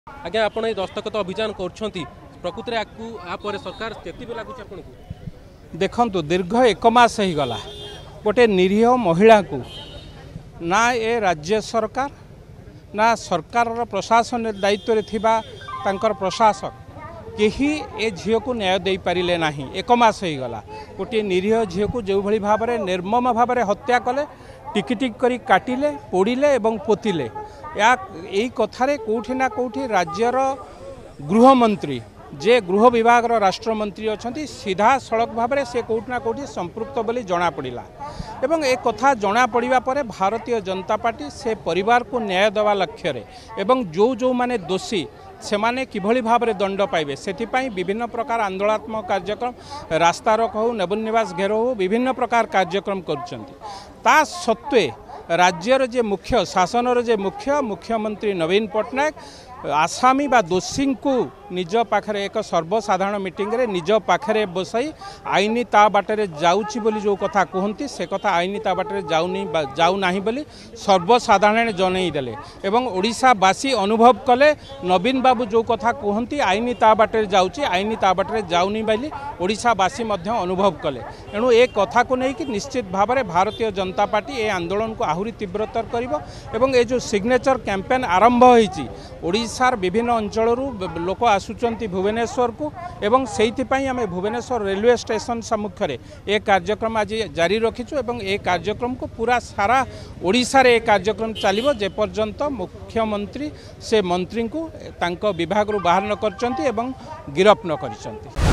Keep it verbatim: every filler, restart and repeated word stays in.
आज्ञा आपण ये दस्तखत अभियान कर प्रकृत में सरकार स्थिति भी लगुच आपन को देखंतु दीर्घ एक मास ही गला गोटे निरीह महिला को ना ए राज्य सरकार ना सरकार प्रशासन दायित्व रे थिबा तांकर प्रशासक केही ए झील को न्याय दे पारिले नाही। एक मास ही गला गोटे निरीह झील को जो भली भाव में निर्मम भाव में हत्या कले टिक टिक करी काटिले पोड़िले एवं पोतिले या यही कथारे कोठी ना कोठी राज्यर गृहमंत्री जे गृह विभाग राष्ट्रमंत्री अच्छा सीधा सड़क भाव में से कोठी ना कोठी संपृक्त बोली जना पड़ा एवं एक कथा जना पड़ा पर भारतीय जनता पार्टी से परिवार को न्याय देवा लक्ष्य रे एवं जो जो माने दोषी से माने किभली भाव में दंड पाइबे से विभिन्न प्रकार आंदोलनात्मक कार्यक्रम रास्ता रोक हो नवनिवास घेर हो विभिन्न प्रकार कार्यक्रम कर सत्वे राज्यर जे मुख्य शासन जे मुख्य मुख्यमंत्री नवीन पट्टनायक आसामी बा दोषी को निज पाखरे एक सर्वसाधारण मीटिंग रे निज पाखरे बसाई आईनी ता बाटरे जाउची बोली जो कथा कहती से कथा आईनी ता बाटरे जाउनी जाउ नाही बोली सर्वसाधारण जनई देले एवं ओडिशावासी अनुभव कले नवीन बाबू जो कथा कहती आईनी ता बाटरे जाउची आईनी ता बाटरे जाउनी बोली ओडिशावासी मध्य अनुभव कले एणु ए कथा को नहीं कि निश्चित भाव में भारतीय जनता पार्टी ए आंदोलन को आहुरी तीव्रतर करिवो एवं ए जो सिग्नेचर कैंपेन आरंभ होईची ओडिशार विभिन्न अंचल लोक आसुचंती भुवनेश्वर को एवं सेइथिपाई आमे भुवनेश्वर रेलवे स्टेशन सम्मुख में ए कार्यक्रम आज जारी रखीचु एवं ए कार्यक्रम को पूरा सारा ओडिशा रे ए कार्यक्रम चलिबो जे पर्यंत मुख्यमंत्री से मंत्री को तांको विभाग रु बाहर न करचंती एवं गिरफ न करचंती।